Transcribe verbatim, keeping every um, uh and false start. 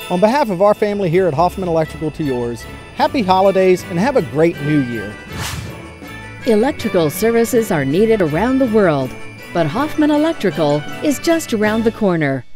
On behalf of our family here at Hoffman Electrical to yours, happy holidays and have a great new year. Electrical services are needed around the world, but Hoffman Electrical is just around the corner.